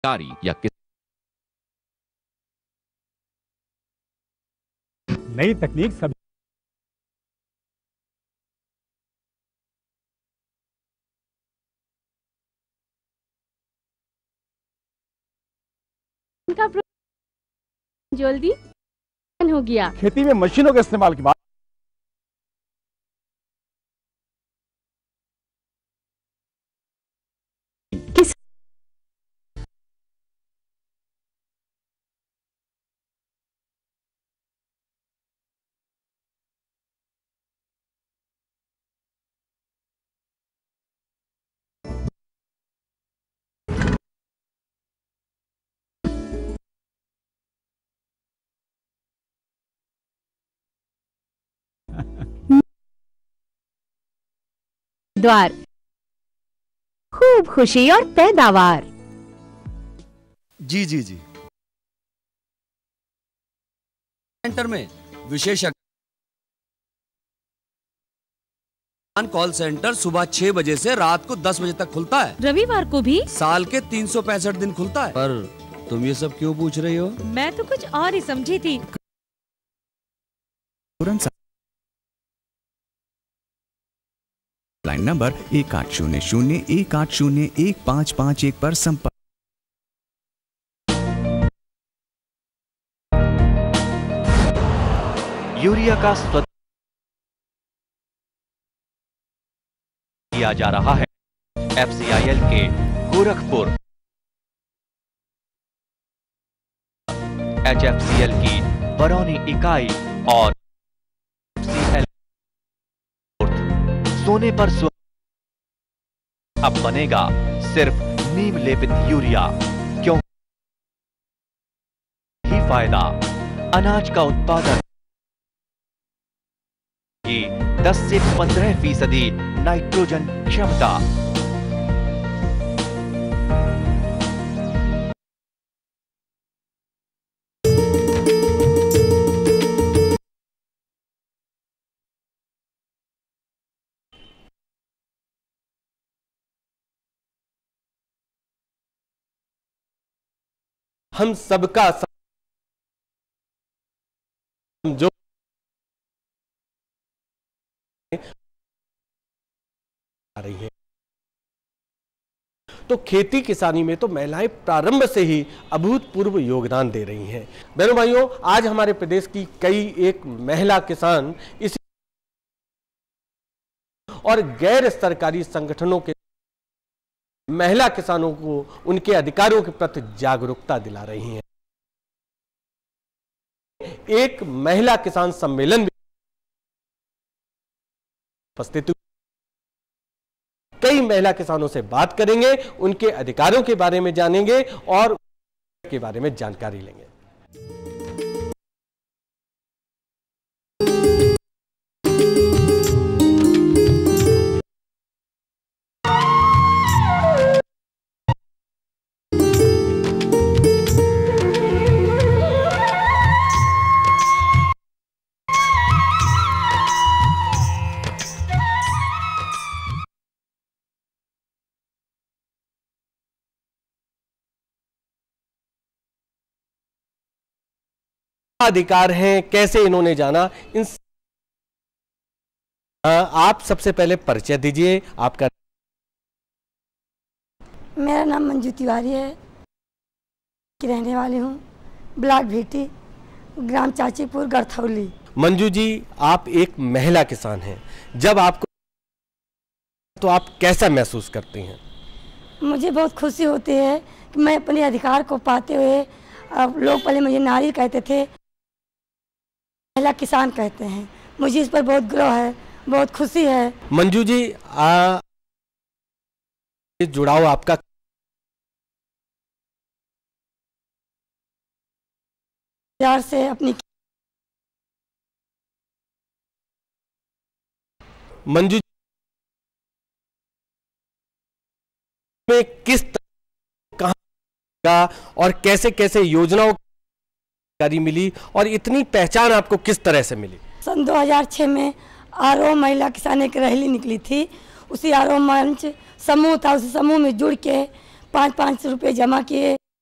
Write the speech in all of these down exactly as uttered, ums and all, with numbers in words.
या किस नई तकनीक सभी का जल्दी हो गया। खेती में मशीनों के इस्तेमाल की बात किस द्वार खूब खुशी और पैदावार। जी जी जी सेंटर में विशेषज्ञ कॉल सेंटर सुबह छह बजे से रात को दस बजे तक खुलता है। रविवार को भी साल के तीन सौ पैंसठ दिन खुलता है। पर तुम ये सब क्यों पूछ रही हो? मैं तो कुछ और ही समझी थी। लाइन नंबर एक आठ शून्य शून्य एक आठ शून्य एक पाँच पाँच एक पर संपर्क। यूरिया का स्वच्छ किया जा रहा है। एफ सी आई एल के Gorakhpur, H F C L की बरौनी इकाई और एफ सी एल सोने पर सु अब बनेगा सिर्फ नीम लेपित यूरिया, क्यों ही फायदा अनाज का उत्पादन की दस से पंद्रह फीसदी नाइट्रोजन क्षमता। हम सबका जो आ रही है, तो खेती किसानी में तो महिलाएं प्रारंभ से ही अभूतपूर्व योगदान दे रही हैं। बहनों भाइयों, आज हमारे प्रदेश की कई एक महिला किसान इस और गैर सरकारी संगठनों के महिला किसानों को उनके अधिकारों के प्रति जागरूकता दिला रही हैं। एक महिला किसान सम्मेलन भी उपस्थित हुई। कई महिला किसानों से बात करेंगे, उनके अधिकारों के बारे में जानेंगे और के बारे में जानकारी लेंगे। अधिकार हैं, कैसे इन्होंने जाना, इन आप सबसे पहले परिचय दीजिए आपका। मेरा नाम मंजू तिवारी है, की रहने वाली हूँ, ब्लॉक भीटी, ग्राम चाचीपुर, गढ़थौली। मंजू जी, आप एक महिला किसान हैं, जब आपको तो आप कैसा महसूस करती हैं? मुझे बहुत खुशी होती है कि मैं अपने अधिकार को पाते हुए, अब लोग पहले मुझे नारी कहते थे, महिला किसान कहते हैं। मुझे इस पर बहुत गर्व है, बहुत खुशी है। मंजू जी, आ, जुड़ाव आपका प्यार से अपनी मंजू में किस कहां और कैसे कैसे योजनाओं की मिली और इतनी पहचान आपको किस तरह से मिली? सन दो हज़ार छह में आरओ महिला किसान एक रैली निकली थी। उसी आरओ मंच समूह था, उस समूह में जुड़ के पाँच पाँच रुपये जमा किए।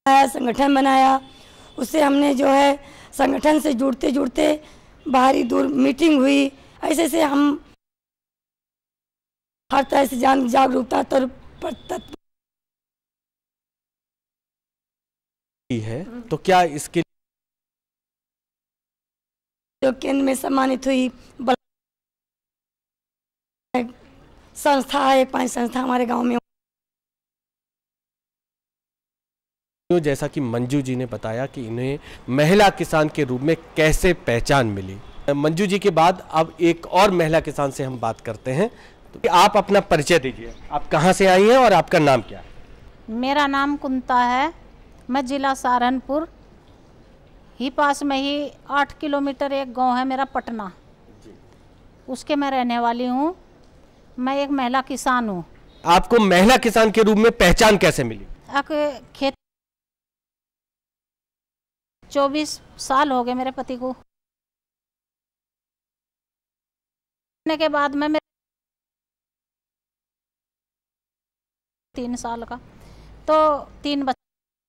संगठन बनाया। उससे हमने जो है संगठन से जुड़ते जुड़ते बाहरी दूर मीटिंग हुई। ऐसे से हम हर तरह से जान जागरूकता तौर पर है। तो क्या इसके जो केंद्र में सम्मानित हुई संस्था है, पांच संस्था हमारे गांव में। जैसा कि मंजू जी ने बताया कि इन्हें महिला किसान के रूप में कैसे पहचान मिली। मंजू जी के बाद अब एक और महिला किसान से हम बात करते हैं। तो आप अपना परिचय दीजिए, आप कहां से आई हैं और आपका नाम क्या है? मेरा नाम कुंता है, मैं जिला सहारनपुर ही पास में ही आठ किलोमीटर एक गांव है मेरा पटना, उसके मैं रहने वाली हूँ। मैं एक महिला किसान हूँ। आपको महिला किसान के रूप में पहचान कैसे मिली? एक खेत चौबीस साल हो गए मेरे पति को के बाद में मेरे तीन साल का तो तीन बच्चे।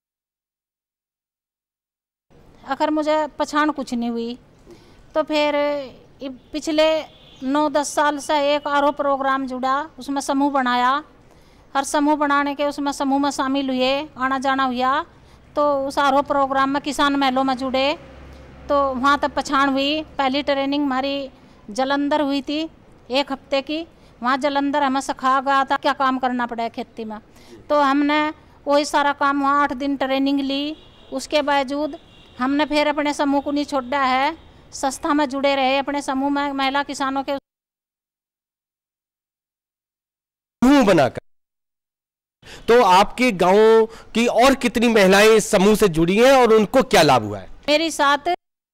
अगर मुझे पहचान कुछ नहीं हुई तो फिर पिछले नौ दस साल से एक आर ओ प्रोग्राम जुड़ा, उसमें समूह बनाया। हर समूह बनाने के उसमें समूह में शामिल हुए, आना जाना हुआ। तो उस आर ओ प्रोग्राम में किसान मेलों में जुड़े तो वहाँ तक पहचान हुई। पहली ट्रेनिंग हमारी जलंधर हुई थी, एक हफ्ते की। वहाँ जलंधर हमें सिखाया गया था क्या काम करना पड़े खेती में। तो हमने वही सारा काम वहाँ आठ दिन ट्रेनिंग ली। उसके बावजूद हमने फिर अपने समूह को नहीं छोड़ा है, संस्था में जुड़े रहे। अपने समूह में महिला किसानों के समूह बनाकर तो आपके गांव की और कितनी महिलाएं इस समूह से जुड़ी हैं और उनको क्या लाभ हुआ है? मेरी साथ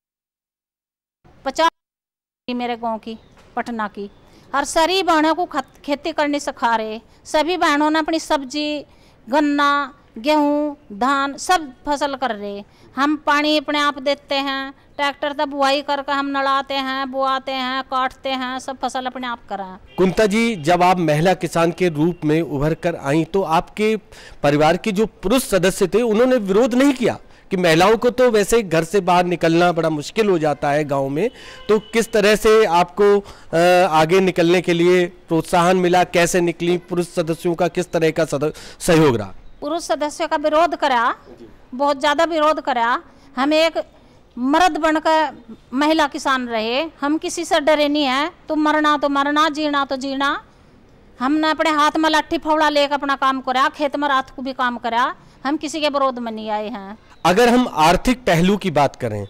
पचास मेरे गांव की पटना की हर सारी बहनों को खेती करनी सिखा रहे। सभी बहनों ने अपनी सब्जी, गन्ना, गेहूं, धान सब फसल कर रहे। हम पानी अपने आप देते हैं, ट्रैक्टर तक बुआई करके हम नड़ाते हैं, बुआते हैं, काटते हैं, सब फसल अपने आप करें। कुंता जी, जब आप महिला किसान के रूप में उभर कर आई तो आपके परिवार के जो पुरुष सदस्य थे उन्होंने विरोध नहीं किया कि महिलाओं को तो वैसे घर से बाहर निकलना बड़ा मुश्किल हो जाता है गांव में, तो किस तरह से आपको आगे निकलने के लिए प्रोत्साहन मिला? कैसे निकली? पुरुष सदस्यों का किस तरह का सहयोग रहा? पुरुष सदस्यों का विरोध करा, बहुत ज़्यादा विरोध करा। हम एक मर्द बनकर महिला किसान रहे, हम किसी से डरे नहीं है। तो मरना तो मरना, जीना तो जीना। हमने अपने हाथ में लाठी फावड़ा लेकर अपना काम करा, खेत में रात को भी काम करा। हम किसी के विरोध में नहीं आए हैं। अगर हम आर्थिक पहलू की बात करें,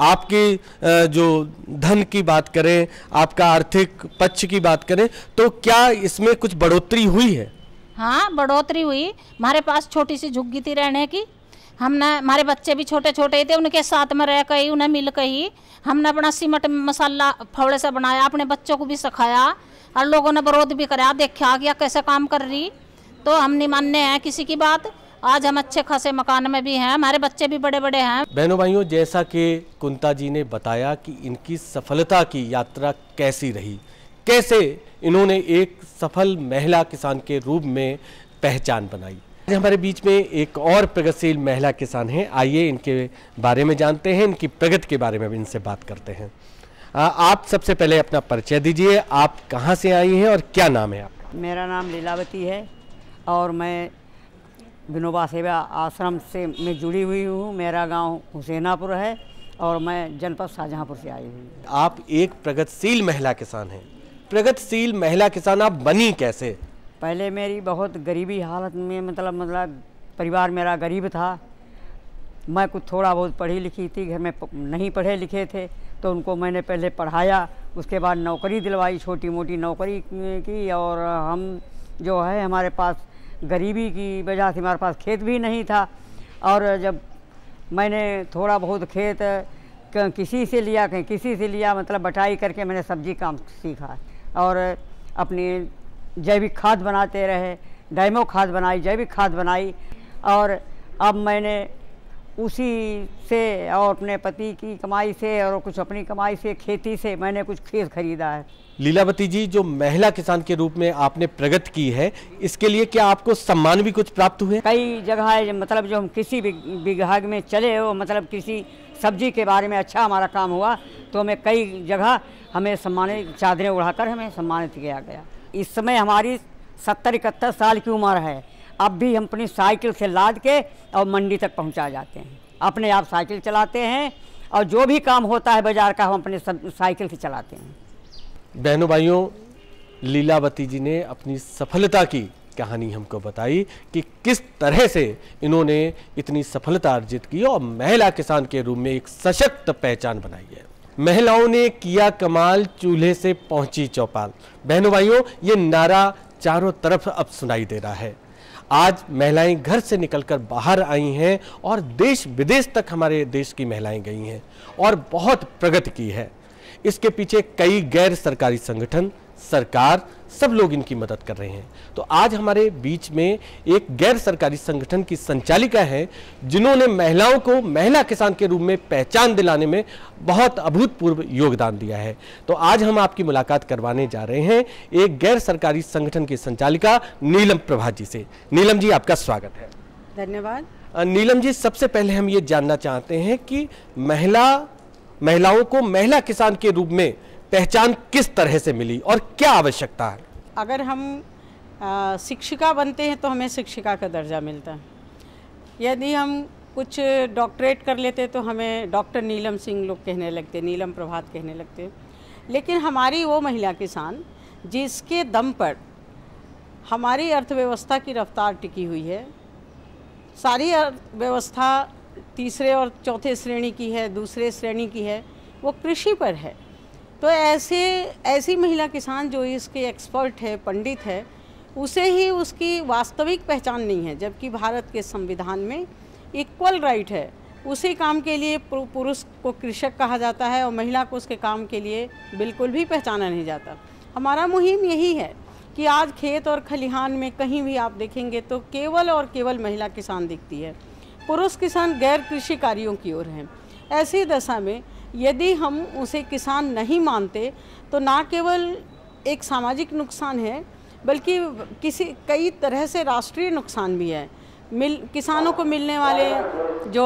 आपके जो धन की बात करें, आपका आर्थिक पक्ष की बात करें, तो क्या इसमें कुछ बढ़ोतरी हुई है? हाँ, बढ़ोतरी हुई। हमारे पास छोटी सी झुग्गी थी रहने की। हमने, हमारे बच्चे भी छोटे छोटे थे, उनके साथ में रह कर ही, उन्हें मिल कर ही हमने अपना सीमेंट मसाला फावड़े से बनाया, अपने बच्चों को भी सिखाया। और लोगों ने विरोध भी कराया, देखा गया कैसे काम कर रही। तो हम नहीं मानने हैं किसी की बात। आज हम अच्छे खासे मकान में भी हैं, हमारे बच्चे भी बड़े बड़े हैं। बहनों भाइयों, जैसा कि कुंता जी ने बताया कि इनकी सफलता की यात्रा कैसी रही, कैसे इन्होंने एक सफल महिला किसान के रूप में पहचान बनाई। हमारे बीच में एक और प्रगतिशील महिला किसान हैं, आइए इनके बारे में जानते हैं, इनकी प्रगति के बारे में भी इनसे बात करते हैं। आ, आप सबसे पहले अपना परिचय दीजिए, आप कहाँ से आई हैं और क्या नाम है आपका? मेरा नाम लीलावती है और मैं विनोबा सेवा आश्रम से मैं जुड़ी हुई हूँ। मेरा गांव हुसैनापुर है और मैं जनपद शाहजहाँपुर से आई हुई। आप एक प्रगतिशील महिला किसान हैं। प्रगतिशील महिला किसान आप बनी कैसे? पहले मेरी बहुत गरीबी हालत में, मतलब मतलब परिवार मेरा गरीब था। मैं कुछ थोड़ा बहुत पढ़ी लिखी थी, घर में नहीं पढ़े लिखे थे, तो उनको मैंने पहले पढ़ाया। उसके बाद नौकरी दिलवाई, छोटी मोटी नौकरी की। और हम जो है, हमारे पास गरीबी की वजह से हमारे पास खेत भी नहीं था। और जब मैंने थोड़ा बहुत खेत किसी से लिया, कहीं किसी से लिया, मतलब बटाई करके मैंने सब्जी काम सीखा। और अपनी जैविक खाद बनाते रहे, डायमो खाद बनाई, जैविक खाद बनाई। और अब मैंने उसी से और अपने पति की कमाई से और कुछ अपनी कमाई से, खेती से मैंने कुछ खेत खरीदा है। लीलावती जी, जो महिला किसान के रूप में आपने प्रगति की है, इसके लिए क्या आपको सम्मान भी कुछ प्राप्त हुए? कई जगह है, मतलब जो हम किसी भी विभाग में चले हो, मतलब किसी सब्जी के बारे में अच्छा हमारा काम हुआ तो हमें कई जगह हमें सम्मानित, चादरें उड़ाकर हमें सम्मानित किया गया। इस समय हमारी सत्तर इकहत्तर साल की उम्र है, अब भी हम अपनी साइकिल से लाद के और मंडी तक पहुंचा जाते हैं। अपने आप साइकिल चलाते हैं और जो भी काम होता है बाजार का हम अपने साइकिल से चलाते हैं। बहनों भाइयों, लीलावती जी ने अपनी सफलता की कहानी हमको बताई कि किस तरह से इन्होंने इतनी सफलता अर्जित की और महिला किसान के रूप में एक सशक्त पहचान बनाई है। महिलाओं ने किया कमाल, चूल्हे से पहुंची चौपाल। बहनों भाइयों, ये नारा चारों तरफ अब सुनाई दे रहा है। आज महिलाएं घर से निकलकर बाहर आई हैं और देश विदेश तक हमारे देश की महिलाएं गई हैं और बहुत प्रगति की है। इसके पीछे कई गैर सरकारी संगठन, सरकार, सब लोग इनकी मदद कर रहे हैं। तो आज हमारे बीच में एक गैर सरकारी संगठन की संचालिका है, जिन्होंने महिलाओं को महिला किसान के रूप में पहचान दिलाने में बहुत अभूतपूर्व योगदान दिया है। तो आज हम आपकी मुलाकात करवाने जा रहे हैं एक गैर सरकारी संगठन की संचालिका नीलम प्रभा जी से। नीलम जी, आपका स्वागत है। धन्यवाद। नीलम जी, सबसे पहले हम ये जानना चाहते हैं कि महिला महिलाओं को महिला किसान के रूप में पहचान किस तरह से मिली और क्या आवश्यकता है? अगर हम आ, शिक्षिका बनते हैं तो हमें शिक्षिका का दर्जा मिलता है। यदि हम कुछ डॉक्टरेट कर लेते तो हमें डॉक्टर नीलम सिंह लोग कहने लगते, नीलम प्रभात कहने लगते। लेकिन हमारी वो महिला किसान जिसके दम पर हमारी अर्थव्यवस्था की रफ्तार टिकी हुई है, सारी अर्थव्यवस्था तीसरे और चौथे श्रेणी की है, दूसरे श्रेणी की है, वो कृषि पर है। तो ऐसे ऐसी महिला किसान जो इसके एक्सपर्ट है, पंडित है, उसे ही उसकी वास्तविक पहचान नहीं है। जबकि भारत के संविधान में इक्वल राइट है, उसी काम के लिए पुरुष को कृषक कहा जाता है और महिला को उसके काम के लिए बिल्कुल भी पहचाना नहीं जाता। हमारा मुहिम यही है कि आज खेत और खलिहान में कहीं भी आप देखेंगे तो केवल और केवल महिला किसान दिखती है, पुरुष किसान गैर कृषि कार्यों की ओर हैं। ऐसी दशा में यदि हम उसे किसान नहीं मानते तो ना केवल एक सामाजिक नुकसान है, बल्कि किसी कई तरह से राष्ट्रीय नुकसान भी है। मिल किसानों को मिलने वाले जो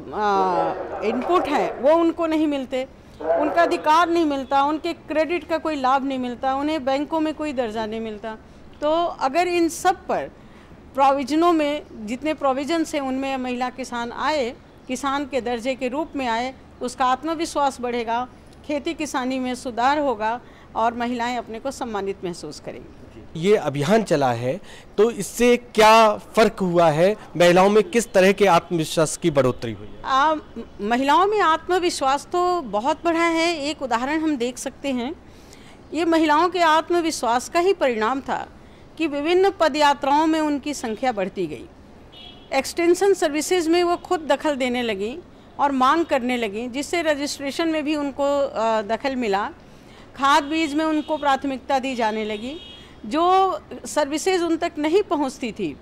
आ, इनपुट हैं वो उनको नहीं मिलते, उनका अधिकार नहीं मिलता, उनके क्रेडिट का कोई लाभ नहीं मिलता, उन्हें बैंकों में कोई दर्जा नहीं मिलता। तो अगर इन सब पर प्रोविजनों में जितने प्रोविजंस हैं उनमें महिला किसान आए, किसान के दर्जे के रूप में आए, उसका आत्मविश्वास बढ़ेगा, खेती किसानी में सुधार होगा और महिलाएं अपने को सम्मानित महसूस करेंगी। ये अभियान चला है तो इससे क्या फ़र्क हुआ है, महिलाओं में किस तरह के आत्मविश्वास की बढ़ोतरी हुई है? आ, महिलाओं में आत्मविश्वास तो बहुत बढ़ा है। एक उदाहरण हम देख सकते हैं, ये महिलाओं के आत्मविश्वास का ही परिणाम था कि विभिन्न पदयात्राओं में उनकी संख्या बढ़ती गई। एक्सटेंशन सर्विसेज में वो खुद दखल देने लगी और मांग करने लगी, जिससे रजिस्ट्रेशन में भी उनको दखल मिला। खाद बीज में उनको प्राथमिकता दी जाने लगी। जो सर्विसेज उन तक नहीं पहुंचती थी,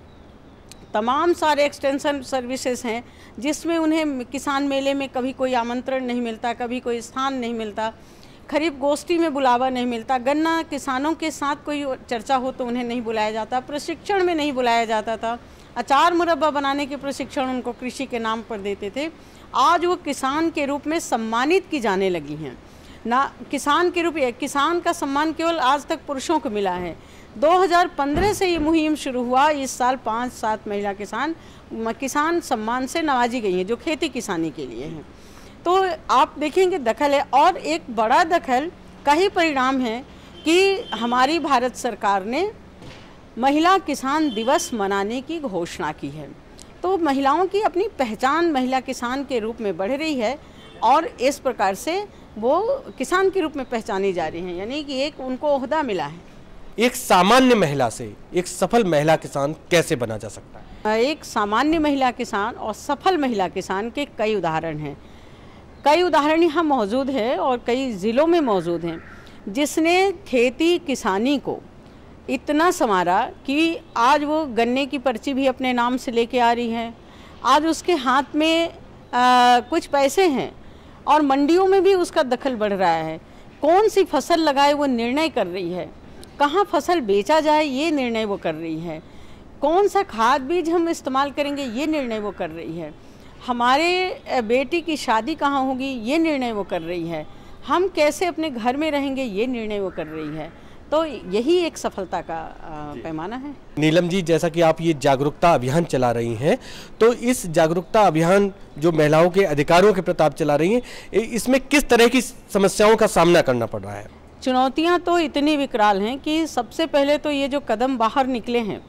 तमाम सारे एक्सटेंशन सर्विसेज हैं जिसमें उन्हें किसान मेले में कभी कोई आमंत्रण नहीं मिलता, कभी कोई स्थान नहीं मिलता, खरीफ गोष्ठी में बुलावा नहीं मिलता, गन्ना किसानों के साथ कोई चर्चा हो तो उन्हें नहीं बुलाया जाता, प्रशिक्षण में नहीं बुलाया जाता था, अचार मुरब्बा बनाने के प्रशिक्षण उनको कृषि के नाम पर देते थे। आज वो किसान के रूप में सम्मानित की जाने लगी हैं। ना किसान के रूप में, किसान का सम्मान केवल आज तक पुरुषों को मिला है। दो हज़ार पंद्रह से ये मुहिम शुरू हुआ। इस साल पाँच सात महिला किसान किसान सम्मान से नवाजी गई हैं जो खेती किसानी के लिए हैं। तो आप देखेंगे दखल है, और एक बड़ा दखल का ही परिणाम है कि हमारी भारत सरकार ने महिला किसान दिवस मनाने की घोषणा की है। तो महिलाओं की अपनी पहचान महिला किसान के रूप में बढ़ रही है और इस प्रकार से वो किसान के रूप में पहचानी जा रही हैं, यानी कि एक उनको ओहदा मिला है। एक सामान्य महिला से एक सफल महिला किसान कैसे बना जा सकता है? एक सामान्य महिला किसान और सफल महिला किसान के कई उदाहरण हैं। कई उदाहरण यहाँ मौजूद है और कई ज़िलों में मौजूद हैं, जिसने खेती किसानी को इतना संवारा कि आज वो गन्ने की पर्ची भी अपने नाम से लेके आ रही है। आज उसके हाथ में आ, कुछ पैसे हैं और मंडियों में भी उसका दखल बढ़ रहा है। कौन सी फसल लगाए वो निर्णय कर रही है, कहाँ फसल बेचा जाए ये निर्णय वो कर रही है, कौन सा खाद बीज हम इस्तेमाल करेंगे ये निर्णय वो कर रही है, हमारे बेटी की शादी कहाँ होगी ये निर्णय वो कर रही है, हम कैसे अपने घर में रहेंगे ये निर्णय वो कर रही है। तो यही एक सफलता का पैमाना है। नीलम जी, जैसा कि आप ये जागरूकता अभियान चला रही हैं, तो इस जागरूकता अभियान जो महिलाओं के अधिकारों के प्रति आप चला रही हैं, इसमें किस तरह की समस्याओं का सामना करना पड़ रहा है? चुनौतियां तो इतनी विकराल हैं कि सबसे पहले तो ये जो कदम बाहर निकले हैं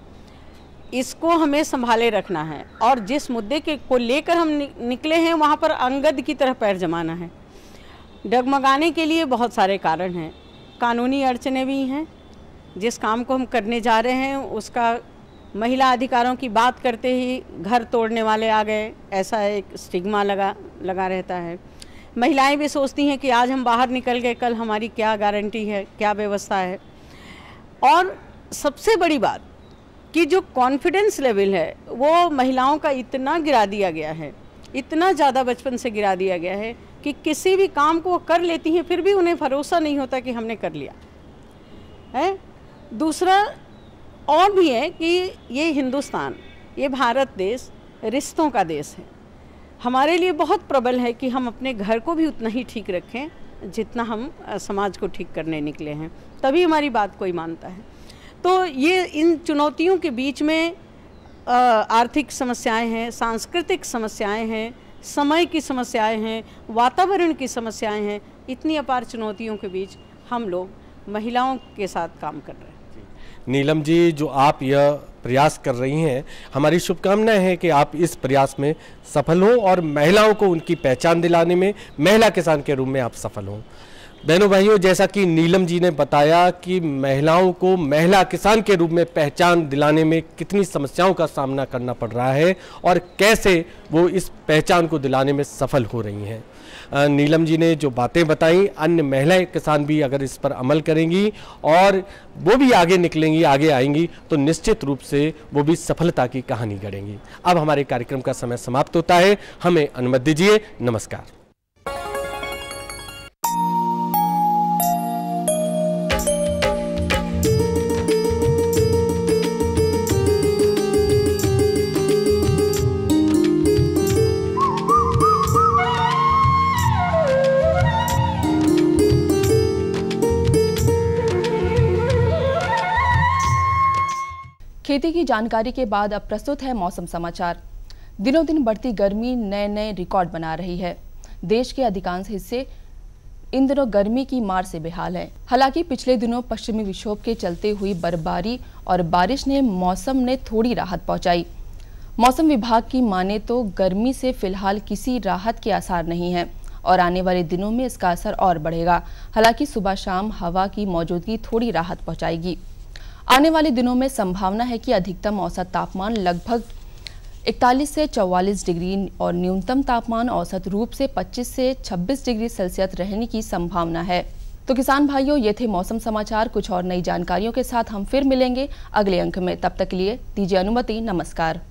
इसको हमें संभाले रखना है, और जिस मुद्दे के को लेकर हम निकले हैं वहाँ पर अंगद की तरह पैर जमाना है। डगमगाने के लिए बहुत सारे कारण हैं, कानूनी अड़चने भी हैं। जिस काम को हम करने जा रहे हैं उसका महिला अधिकारों की बात करते ही घर तोड़ने वाले आ गए, ऐसा एक स्टिग्मा लगा लगा रहता है। महिलाएं भी सोचती हैं कि आज हम बाहर निकल गए, कल हमारी क्या गारंटी है, क्या व्यवस्था है। और सबसे बड़ी बात कि जो कॉन्फिडेंस लेवल है वो महिलाओं का इतना गिरा दिया गया है, इतना ज़्यादा बचपन से गिरा दिया गया है कि किसी भी काम को वो कर लेती हैं फिर भी उन्हें भरोसा नहीं होता कि हमने कर लिया है। दूसरा और भी है कि ये हिंदुस्तान, ये भारत देश रिश्तों का देश है। हमारे लिए बहुत प्रबल है कि हम अपने घर को भी उतना ही ठीक रखें जितना हम समाज को ठीक करने निकले हैं, तभी हमारी बात कोई मानता है। तो ये इन चुनौतियों के बीच में आर्थिक समस्याएं हैं, सांस्कृतिक समस्याएं हैं, समय की समस्याएं हैं, वातावरण की समस्याएं हैं। इतनी अपार चुनौतियों के बीच हम लोग महिलाओं के साथ काम कर रहे हैं। नीलम जी, जो आप यह प्रयास कर रही हैं, हमारी शुभकामनाएं हैं कि आप इस प्रयास में सफल हों और महिलाओं को उनकी पहचान दिलाने में महिला किसान के रूप में आप सफल हों। बहनों भाइयों, जैसा कि नीलम जी ने बताया कि महिलाओं को महिला किसान के रूप में पहचान दिलाने में कितनी समस्याओं का सामना करना पड़ रहा है और कैसे वो इस पहचान को दिलाने में सफल हो रही हैं। नीलम जी ने जो बातें बताई, अन्य महिलाएं किसान भी अगर इस पर अमल करेंगी और वो भी आगे निकलेंगी, आगे आएंगी, तो निश्चित रूप से वो भी सफलता की कहानी गढ़ेंगी। अब हमारे कार्यक्रम का समय समाप्त होता है, हमें अनुमति दीजिए। नमस्कार। खेती की जानकारी के बाद अब प्रस्तुत है मौसम समाचार। दिनों दिन बढ़ती गर्मी नए नए रिकॉर्ड बना रही है। देश के अधिकांश हिस्से इन दिनों गर्मी की मार से बेहाल हैं। हालांकि पिछले दिनों पश्चिमी विक्षोभ के चलते हुई बर्फबारी और बारिश ने मौसम ने थोड़ी राहत पहुंचाई। मौसम विभाग की माने तो गर्मी से फिलहाल किसी राहत के आसार नहीं है और आने वाले दिनों में इसका असर और बढ़ेगा। हालांकि सुबह शाम हवा की मौजूदगी थोड़ी राहत पहुंचाएगी। आने वाले दिनों में संभावना है कि अधिकतम औसत तापमान लगभग इकतालीस से चौवालीस डिग्री और न्यूनतम तापमान औसत रूप से पच्चीस से छब्बीस डिग्री सेल्सियस रहने की संभावना है। तो किसान भाइयों, ये थे मौसम समाचार। कुछ और नई जानकारियों के साथ हम फिर मिलेंगे अगले अंक में। तब तक के लिए दीजिए अनुमति। नमस्कार।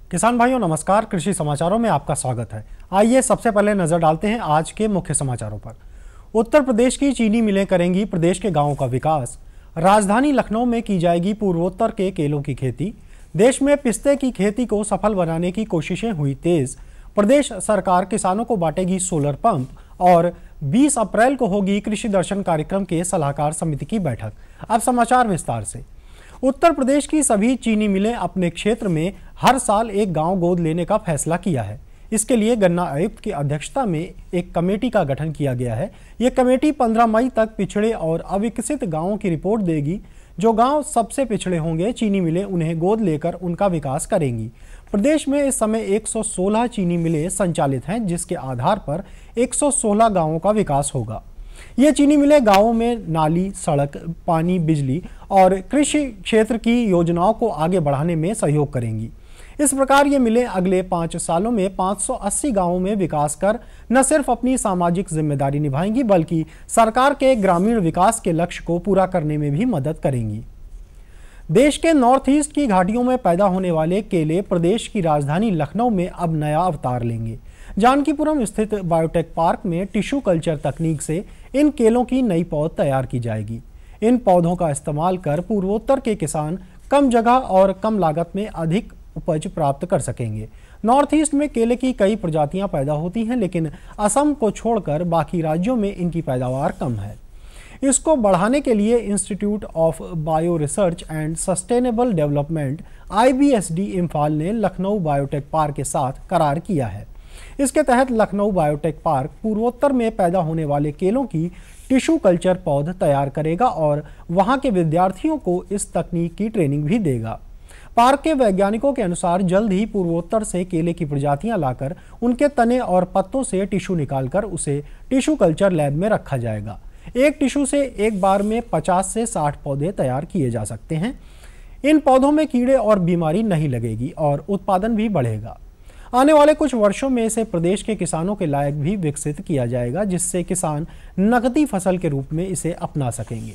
किसान भाइयों नमस्कार, कृषि समाचारों में आपका स्वागत है। आइए सबसे पहले नजर डालते हैं आज के मुख्य समाचारों पर। उत्तर प्रदेश की चीनी मिलें करेंगी प्रदेश के गांवों का विकास। राजधानी लखनऊ में की जाएगी पूर्वोत्तर के केलों की खेती। देश में पिस्ते की खेती को सफल बनाने की कोशिशें हुई तेज। प्रदेश सरकार किसानों को बांटेगी सोलर पंप और बीस अप्रैल को होगी कृषि दर्शन कार्यक्रम के सलाहकार समिति की बैठक। अब समाचार विस्तार से। उत्तर प्रदेश की सभी चीनी मिलें अपने क्षेत्र में हर साल एक गांव गोद लेने का फैसला किया है। इसके लिए गन्ना आयुक्त की अध्यक्षता में एक कमेटी का गठन किया गया है। यह कमेटी पंद्रह मई तक पिछड़े और अविकसित गांवों की रिपोर्ट देगी। जो गांव सबसे पिछड़े होंगे, चीनी मिलें उन्हें गोद लेकर उनका विकास करेंगी। प्रदेश में इस समय एक सौ सोलह चीनी मिलें संचालित हैं, जिसके आधार पर एक सौ सोलह गांवों का विकास होगा। ये चीनी मिलें गांवों में नाली, सड़क, पानी, बिजली और कृषि क्षेत्र की योजनाओं को आगे बढ़ाने में सहयोग करेंगी। इस प्रकार ये मिलें अगले पाँच सालों में पाँच सौ अस्सी गांवों में विकास कर न सिर्फ अपनी सामाजिक जिम्मेदारी निभाएंगी, बल्कि सरकार के ग्रामीण विकास के लक्ष्य को पूरा करने में भी मदद करेंगी। देश के नॉर्थ ईस्ट की घाटियों में पैदा होने वाले केले प्रदेश की राजधानी लखनऊ में अब नया अवतार लेंगे। जानकीपुरम स्थित बायोटेक पार्क में टिश्यू कल्चर तकनीक से इन केलों की नई पौध तैयार की जाएगी। इन पौधों का इस्तेमाल कर पूर्वोत्तर के किसान कम जगह और कम लागत में अधिक उपज प्राप्त कर सकेंगे। नॉर्थ ईस्ट में केले की कई प्रजातियां पैदा होती हैं, लेकिन असम को छोड़कर बाकी राज्यों में इनकी पैदावार कम है। इसको बढ़ाने के लिए institute of bio research and sustainable development I B S D Imphal ने लखनऊ बायोटेक पार्क के साथ करार किया है। इसके तहत लखनऊ बायोटेक पार्क पूर्वोत्तर में पैदा होने वाले केलों की टिश्यू कल्चर पौध तैयार करेगा और वहां के विद्यार्थियों को इस तकनीक की ट्रेनिंग भी देगा। पार्क के वैज्ञानिकों के अनुसार जल्द ही पूर्वोत्तर से केले की प्रजातियां लाकर उनके तने और पत्तों से टिश्यू निकालकर उसे टिश्यू कल्चर लैब में रखा जाएगा। एक टिश्यू से एक बार में पचास से साठ पौधे तैयार किए जा सकते हैं। इन पौधों में कीड़े और बीमारी नहीं लगेगी और उत्पादन भी बढ़ेगा। आने वाले कुछ वर्षों में इसे प्रदेश के किसानों के लायक भी विकसित किया जाएगा, जिससे किसान नकदी फसल के रूप में इसे अपना सकेंगे।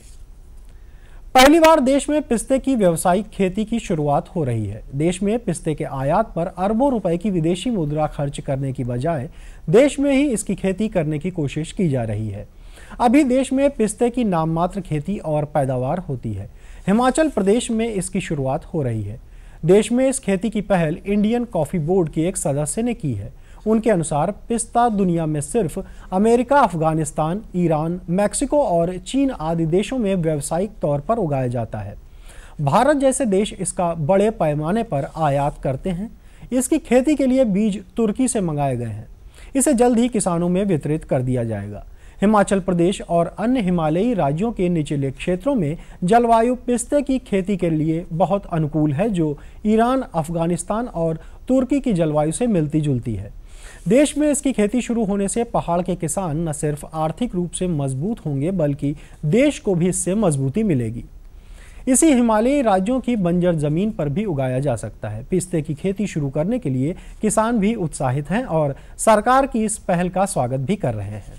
पहली बार देश में पिस्ते की व्यावसायिक खेती की शुरुआत हो रही है। देश में पिस्ते के आयात पर अरबों रुपए की विदेशी मुद्रा खर्च करने की बजाय देश में ही इसकी खेती करने की कोशिश की जा रही है। अभी देश में पिस्ते की नाम मात्र खेती और पैदावार होती है। हिमाचल प्रदेश में इसकी शुरुआत हो रही है। देश में इस खेती की पहल इंडियन कॉफी बोर्ड के एक सदस्य ने की है। उनके अनुसार पिस्ता दुनिया में सिर्फ अमेरिका, अफगानिस्तान, ईरान, मैक्सिको और चीन आदि देशों में व्यावसायिक तौर पर उगाया जाता है। भारत जैसे देश इसका बड़े पैमाने पर आयात करते हैं। इसकी खेती के लिए बीज तुर्की से मंगाए गए हैं। इसे जल्द ही किसानों में वितरित कर दिया जाएगा। हिमाचल प्रदेश और अन्य हिमालयी राज्यों के निचले क्षेत्रों में जलवायु पिस्ते की खेती के लिए बहुत अनुकूल है, जो ईरान, अफगानिस्तान और तुर्की की जलवायु से मिलती जुलती है। देश में इसकी खेती शुरू होने से पहाड़ के किसान न सिर्फ आर्थिक रूप से मजबूत होंगे, बल्कि देश को भी इससे मजबूती मिलेगी। इसी हिमालयी राज्यों की बंजर जमीन पर भी उगाया जा सकता है। पिस्ते की खेती शुरू करने के लिए किसान भी उत्साहित हैं और सरकार की इस पहल का स्वागत भी कर रहे हैं।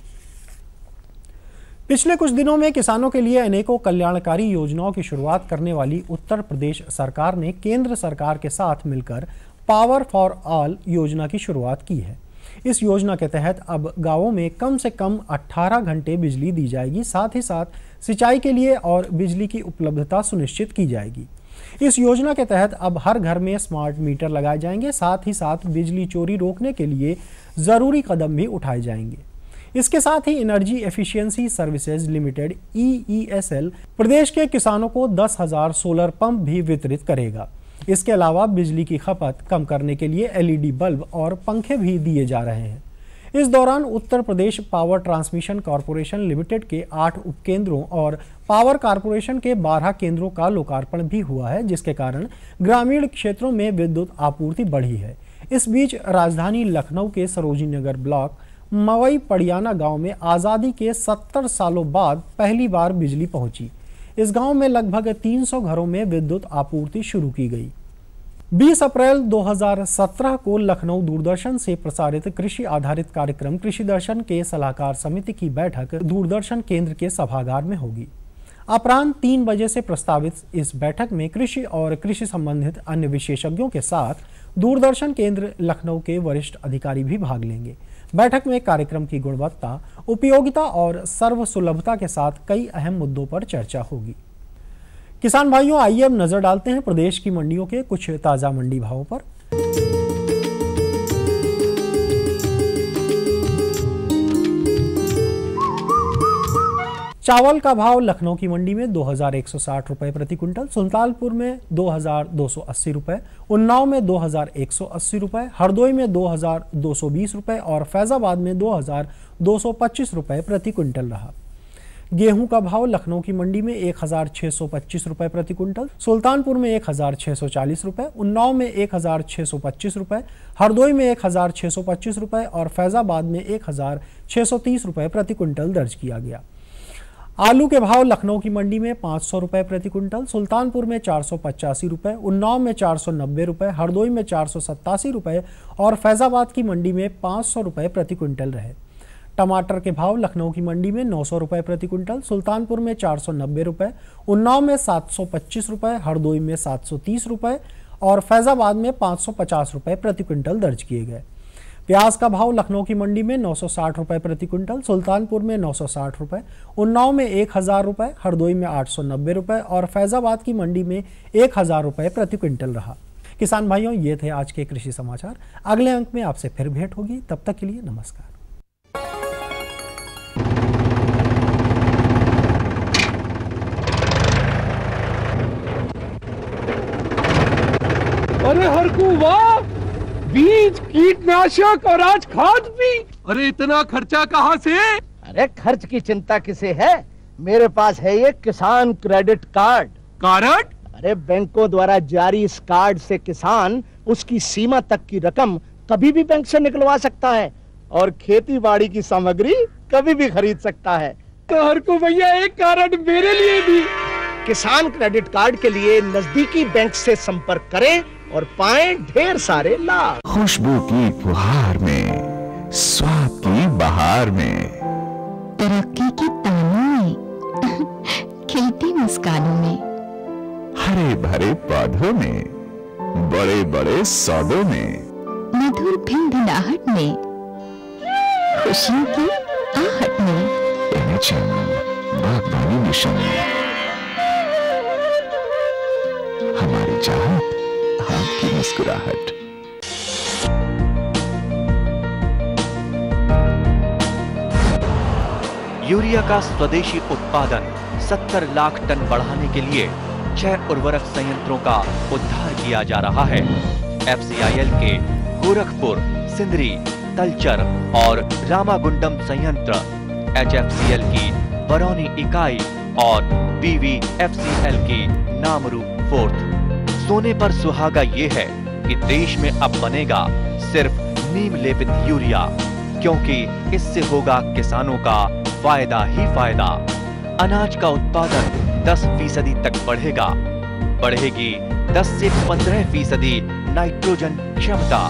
पिछले कुछ दिनों में किसानों के लिए अनेकों कल्याणकारी योजनाओं की शुरुआत करने वाली उत्तर प्रदेश सरकार ने केंद्र सरकार के साथ मिलकर पावर फॉर ऑल योजना की शुरुआत की है। इस योजना के तहत अब गांवों में कम से कम अठारह घंटे बिजली दी जाएगी। साथ ही साथ सिंचाई के लिए और बिजली की उपलब्धता सुनिश्चित की जाएगी। इस योजना के तहत अब हर घर में स्मार्ट मीटर लगाए जाएंगे। साथ ही साथ बिजली चोरी रोकने के लिए जरूरी कदम भी उठाए जाएंगे। इसके साथ ही energy efficiency services limited E E S L प्रदेश के किसानों को दस हजार सोलर पंप भी वितरित करेगा। इसके अलावा बिजली की खपत कम करने के लिए एल ई डी बल्ब और पंखे भी दिए जा रहे हैं। इस दौरान Uttar Pradesh power transmission corporation limited के आठ उपकेंद्रों और पावर कॉरपोरेशन के बारह केंद्रों का लोकार्पण भी हुआ है, जिसके कारण ग्रामीण क्षेत्रों में विद्युत आपूर्ति बढ़ी है। इस बीच राजधानी लखनऊ के सरोजिनी नगर ब्लॉक मवई पड़ियाना गांव में आज़ादी के सत्तर सालों बाद पहली बार बिजली पहुंची। इस गांव में लगभग तीन सौ घरों में विद्युत आपूर्ति शुरू की गई। बीस अप्रैल दो हज़ार सत्रह को लखनऊ दूरदर्शन से प्रसारित कृषि आधारित कार्यक्रम कृषि दर्शन के सलाहकार समिति की बैठक दूरदर्शन केंद्र के सभागार में होगी। अपराह्न तीन बजे से प्रस्तावित इस बैठक में कृषि और कृषि संबंधित अन्य विशेषज्ञों के साथ दूरदर्शन केंद्र लखनऊ के वरिष्ठ अधिकारी भी भाग लेंगे। बैठक में कार्यक्रम की गुणवत्ता, उपयोगिता और सर्वसुलभता के साथ कई अहम मुद्दों पर चर्चा होगी। किसान भाइयों, आइए अब नजर डालते हैं प्रदेश की मंडियों के कुछ ताजा मंडी भावों पर। चावल का भाव लखनऊ की मंडी में दो हजार एक सौ साठ रुपए प्रति क्विंटल, सुल्तानपुर में दो हजार दो सौ अस्सी रुपए, उन्नाव में दो हजार एक सौ अस्सी रुपए, हरदोई में दो हजार दो सौ बीस रुपए और फैजाबाद में दो हजार दो सौ पच्चीस रुपए प्रति क्विंटल रहा। गेहूं का भाव लखनऊ की मंडी में एक हजार छह सौ पच्चीस रुपए प्रति क्विंटल, सुल्तानपुर में एक हजार छह सौ चालीस रुपए, उन्नाव में एक हजार छह सौ पच्चीस रुपए, हरदोई में एक हजार छह सौ पच्चीस रुपए और फैजाबाद में एक हजार छह सौ तीस रुपए प्रति क्विंटल दर्ज किया गया। आलू के भाव लखनऊ की मंडी में पाँच सौ रुपए प्रति क्विंटल, सुल्तानपुर में चार सौ पचासी रुपए, उन्नाव में चार सौ नब्बे रुपए, हरदोई में चार सौ सत्तासी रुपए और फैजाबाद की मंडी में पाँच सौ रुपए प्रति क्विंटल रहे। टमाटर के भाव लखनऊ की मंडी में नौ सौ रुपए प्रति क्विंटल, सुल्तानपुर में चार सौ नब्बे रुपए, उन्नाव में सात सौ पच्चीस रुपए, हरदोई में सात सौ तीस रुपए और फैजाबाद में पाँच सौ पचास रुपए प्रति क्विंटल दर्ज किए गए। प्याज का भाव लखनऊ की मंडी में नौ सौ साठ रुपए प्रति क्विंटल, सुल्तानपुर में नौ सौ साठ रुपए, उन्नाव में एक हजार रुपए, हरदोई में आठ सौ नब्बे रुपए और फैजाबाद की मंडी में एक हजार रुपए प्रति क्विंटल रहा। किसान भाइयों, ये थे आज के कृषि समाचार। अगले अंक में आपसे फिर भेंट होगी, तब तक के लिए नमस्कार। अरे हरकू वाह, बीज, कीटनाशक और आज खाद भी। अरे इतना खर्चा कहाँ से? अरे खर्च की चिंता किसे है, मेरे पास है ये किसान क्रेडिट कार्ड। कार्ड? अरे बैंकों द्वारा जारी इस कार्ड से किसान उसकी सीमा तक की रकम कभी भी बैंक से निकलवा सकता है और खेती बाड़ी की सामग्री कभी भी खरीद सकता है। तो हरकू भैया एक कार्ड मेरे लिए भी। किसान क्रेडिट कार्ड के लिए नजदीकी बैंक से संपर्क करें और पाएं ढेर सारे लाभ। खुशबू की फुहार में, स्वाद की बहार में, तरक्की की तानों में, खिलती मुस्कानों में, हरे भरे पौधों में, बड़े बड़े सौदों में, मधुर भिनभिनाहट में, खुशियों की आहट में, बागवानी मिशन, हमारी चाहत, आपकी मुस्कुराहट। यूरिया का स्वदेशी उत्पादन सत्तर लाख टन बढ़ाने के लिए छह उर्वरक संयंत्रों का उद्धार किया जा रहा है। एफ सी आई एल के गोरखपुर, सिंदरी, तलचर और रामागुंडम संयंत्र, एच एफ सी एल की बरौनी इकाई और B V F C L की नामरू फोर्थ। सोने पर सुहागा ये है कि देश में अब बनेगा सिर्फ नीम लेपित यूरिया, क्योंकि इससे होगा किसानों का फायदा ही फायदा। अनाज का उत्पादन दस फीसदी तक बढ़ेगा, बढ़ेगी दस से पंद्रह फीसदी नाइट्रोजन क्षमता।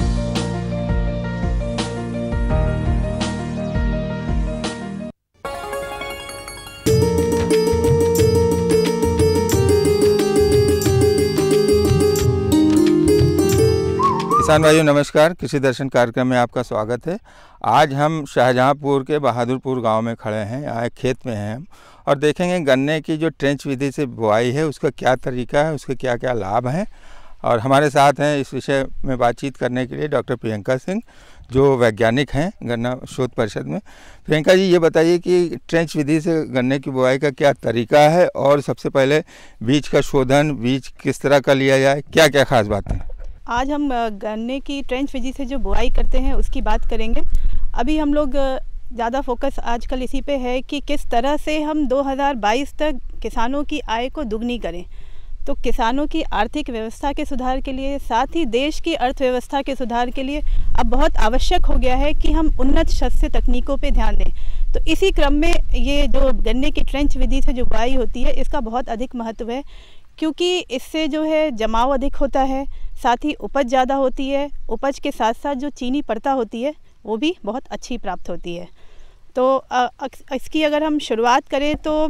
किसान भाइयों नमस्कार, कृषि दर्शन कार्यक्रम में आपका स्वागत है। आज हम शाहजहांपुर के बहादुरपुर गांव में खड़े हैं। यहाँ एक खेत में हैं हम और देखेंगे गन्ने की जो ट्रेंच विधि से बुआई है उसका क्या तरीका है, उसके क्या क्या लाभ हैं। और हमारे साथ हैं इस विषय में बातचीत करने के लिए डॉक्टर प्रियंका सिंह, जो वैज्ञानिक हैं गन्ना शोध परिषद में। प्रियंका जी, ये बताइए कि ट्रेंच विधि से गन्ने की बुआई का क्या तरीका है और सबसे पहले बीज का शोधन, बीज किस तरह का लिया जाए, क्या क्या खास बातें हैं? आज हम गन्ने की ट्रेंच विधि से जो बुआई करते हैं उसकी बात करेंगे। अभी हम लोग ज़्यादा फोकस आजकल इसी पे है कि किस तरह से हम दो हज़ार बाईस तक किसानों की आय को दुगनी करें। तो किसानों की आर्थिक व्यवस्था के सुधार के लिए, साथ ही देश की अर्थव्यवस्था के सुधार के लिए अब बहुत आवश्यक हो गया है कि हम उन्नत शस्य तकनीकों पे ध्यान दें। तो इसी क्रम में ये जो गन्ने की ट्रेंच विधि से जो बुआई होती है इसका बहुत अधिक महत्व है, क्योंकि इससे जो है जमाव अधिक होता है, साथ ही उपज ज़्यादा होती है। उपज के साथ साथ जो चीनी परता होती है वो भी बहुत अच्छी प्राप्त होती है। तो इसकी अगर हम शुरुआत करें तो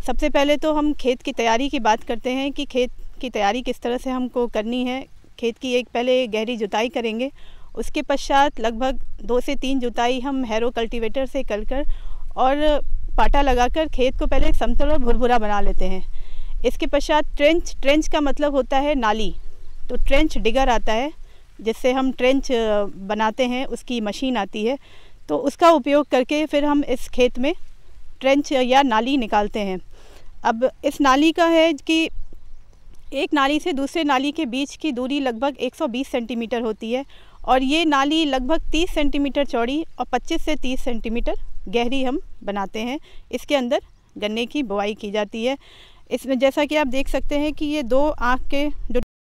सबसे पहले तो हम खेत की तैयारी की बात करते हैं कि खेत की तैयारी किस तरह से हमको करनी है। खेत की एक पहले गहरी जुताई करेंगे, उसके पश्चात लगभग दो से तीन जुताई हम हैरो कल्टीवेटर से कर कर और पाटा लगाकर खेत को पहले समतल और भुरभुरा बना लेते हैं। इसके पश्चात ट्रेंच ट्रेंच का मतलब होता है नाली, तो ट्रेंच डिगर आता है जिससे हम ट्रेंच बनाते हैं, उसकी मशीन आती है, तो उसका उपयोग करके फिर हम इस खेत में ट्रेंच या नाली निकालते हैं। अब इस नाली का है कि एक नाली से दूसरे नाली के बीच की दूरी लगभग एक सौ बीस सेंटीमीटर होती है और ये नाली लगभग तीस सेंटीमीटर चौड़ी और पच्चीस से तीस सेंटीमीटर गहरी हम बनाते हैं। इसके अंदर गन्ने की बुआई की जाती है। इसमें जैसा कि आप देख सकते हैं कि ये दो आँख के जो